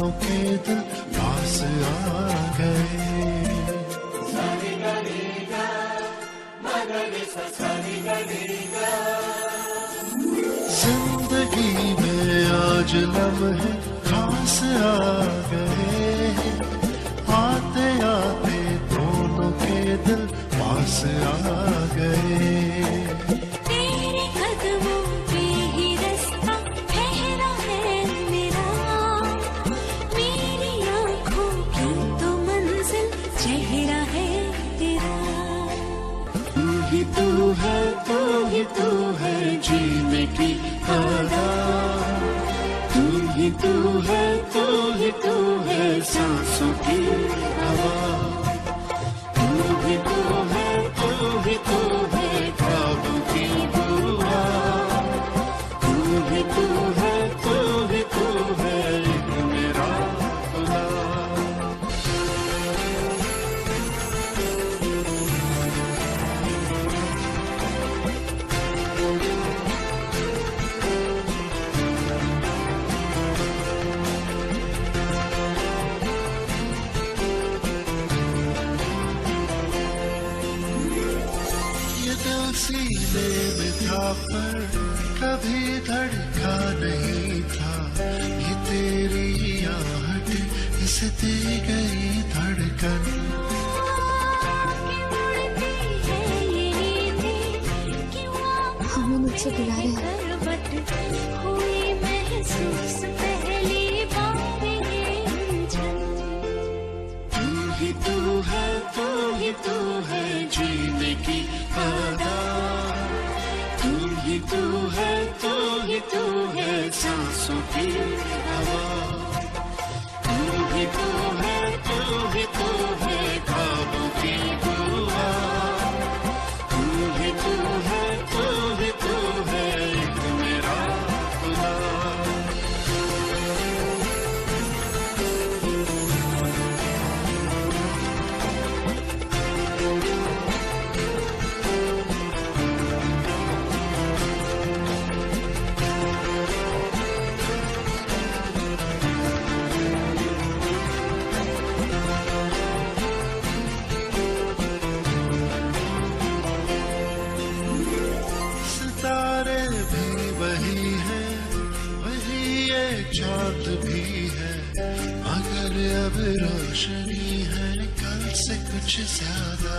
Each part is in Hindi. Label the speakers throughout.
Speaker 1: दोनों के दिल पास आ गए। जिंदगी में आज लम्हे खास आ गए, आते आते दोनों के दिल पास आ गए।
Speaker 2: तेरे कदमों पे ही रास्ता ठहरा है मेरा, मेरी आँखों की तो मंजिल चेहरा है तेरा।
Speaker 1: तू ही तू है, तू ही तू है जीने की आदत, तू ही तू है, तू ही तू है सांसों की हवा, तू ही तू है, तू ही तू है ख्वाबों की दुआ, तू ही तू है, तू ही तू है एक मेरा खुदा। सीने में था पर कभी धड़का नहीं था, ये तेरी आहट इसे दे गई धड़कन।
Speaker 2: हमें मुझसे बुला रहे हैं। हुई महसूस पहली बार ये झन।
Speaker 1: तू ही तू है, तू ही तू है जीने की आदत, तू ही तू है, तू ही तू है सांसों की हवा, तू ही तू है, तू ही तू है ख्वाबों की दुआ, तू ही तू है, तू ही तू है एक मेरा खुदा। सितारे भी वही है, वही ये चाँद भी है, मगर अब रोशनी है कल से कुछ ज्यादा।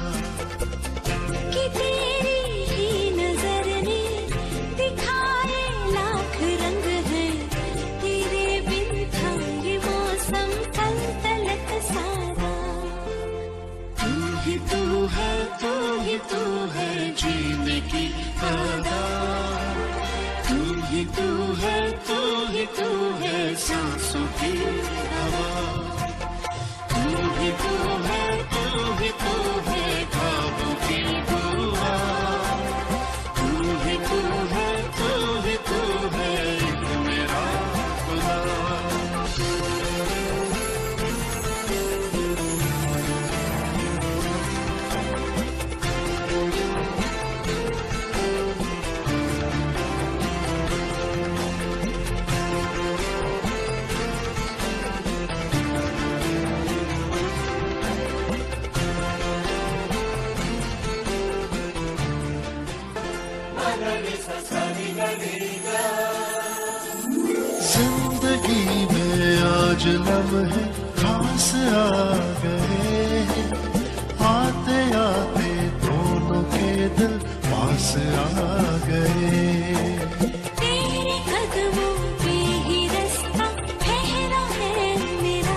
Speaker 2: कि तेरी ही नजर ने दिखाए लाख रंग है, तेरे बिन था ये मौसम कल तलक सारा।
Speaker 1: तू ही तू है, तू ही तू है जीने की आदत, तू ही तू है, तू ही तू है सांसों की हवा, तू ही तू है, तू ही तू है ख्वाबों की दुआ, तू ही तू है, तू ही तू है एक मेरा खुदा। जिंदगी में आज लम्हे खास आ गए, आते आते दोनों के दिल पास आ गए।
Speaker 2: तेरे कदमों पे ही रास्ता ठहरा है मेरा,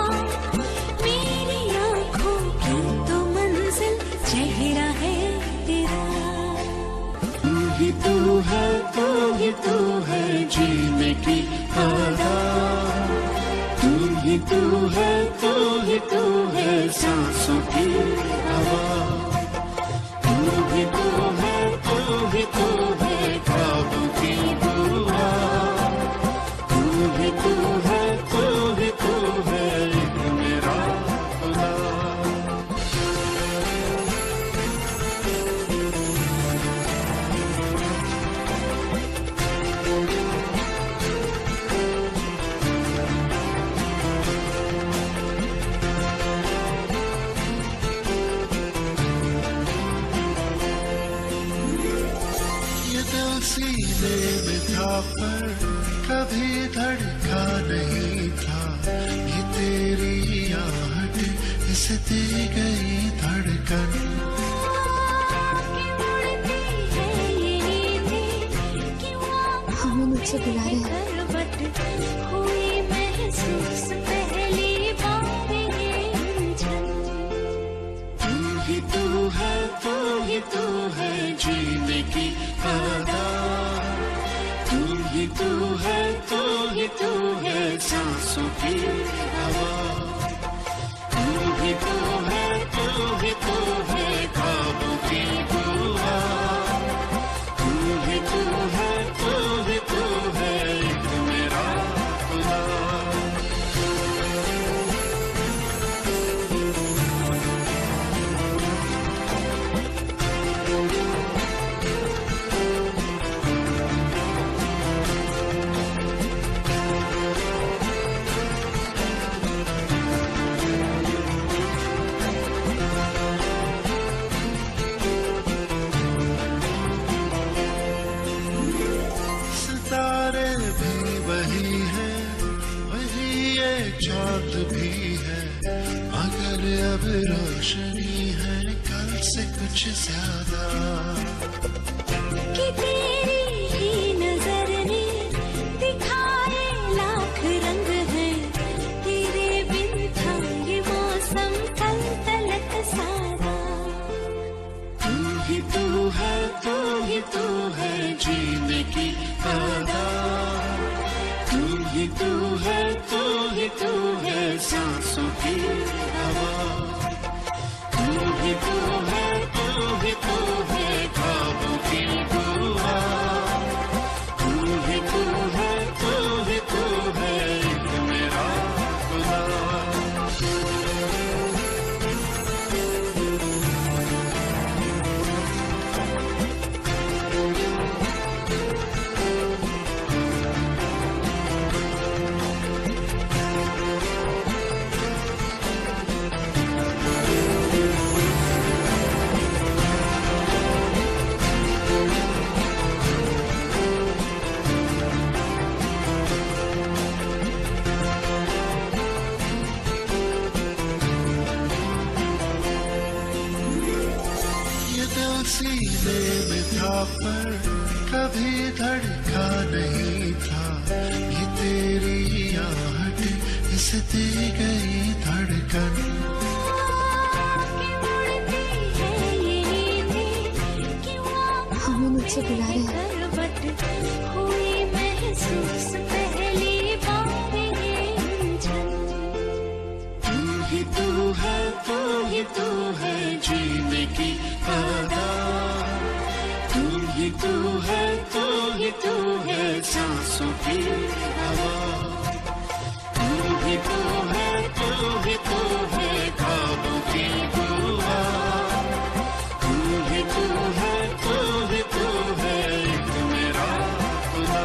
Speaker 2: मेरी आँखों की तो मंजिल चेहरा है तेरा।
Speaker 1: तू ही तू है, तू ही तू है जीने की आदत, तू ही तू है, तू ही तू है सांसों की हवा, तू ही तू है, तू ही तू है ख्वाबों की दुआ, तू ही तू है, तू ही तू है एक मेरा खुदा। इसे दी गई धड़कन।
Speaker 2: हमें मुझसे बुला रहे हैं। हुई महसूस पहली बार ये उलझन।
Speaker 1: तू ही तू है, तू ही तू है जीने की आदत। तू ही तू है, तू ही तू है सांसों की हवा। तू ही तू है, तू ही तू है ख्वाबों की दुआ। तू ही तू है, तू ही तू है एक मेरा खुदा। सितारे भी वही है, वही ये चाँद भी है, मगर अब रोशनी है कल से कुछ ज्यादा।
Speaker 2: कि तेरी ही नजर ने दिखाए लाख रंग हैं। तेरे बिन था ये मौसम कल तलक सारा।
Speaker 1: तू ही तू है, तू ही तू है जीने की आदत। तू ही तू है, तू ही तू है सांसों की हवा। तू ही तू है, तू ही तू है ख्वाबों की दुआ। तू ही तू है, तू ही तू है एक मेरा खुदा। ये दिल सीने में था पर कभी धड़का नहीं था। ये तेरी आहट इसे दी गई धड़कन।
Speaker 2: हमें मुझसे बुला रहे हैं। हुई महसूस पहली बार ये उलझन।
Speaker 1: तू ही तू है, तू ही तू है जीने की आदत। तू ही तू है, तू ही तू है सांसों की हवा। तू ही तू है, तू ही तू है ख्वाबों की दुआ। तू ही तू है, तू ही तू है एक मेरा खुदा।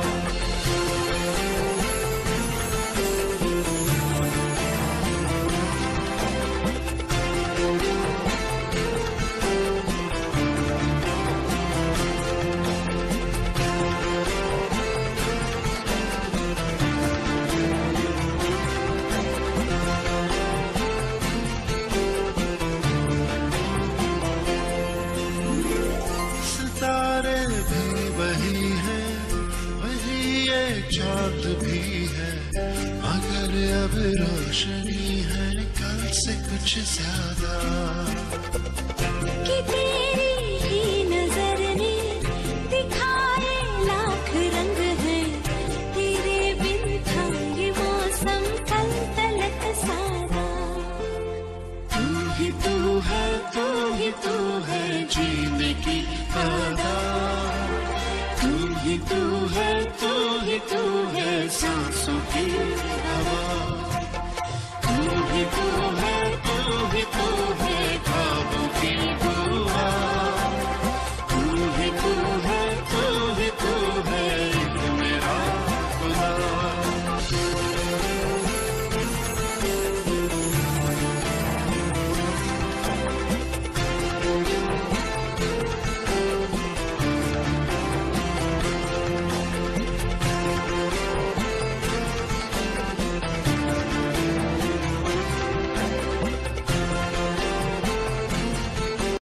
Speaker 1: सितारे भी वही है, वही ये चाँद भी है, मगर अब रोशनी है कल से कुछ ज्यादा।
Speaker 2: कि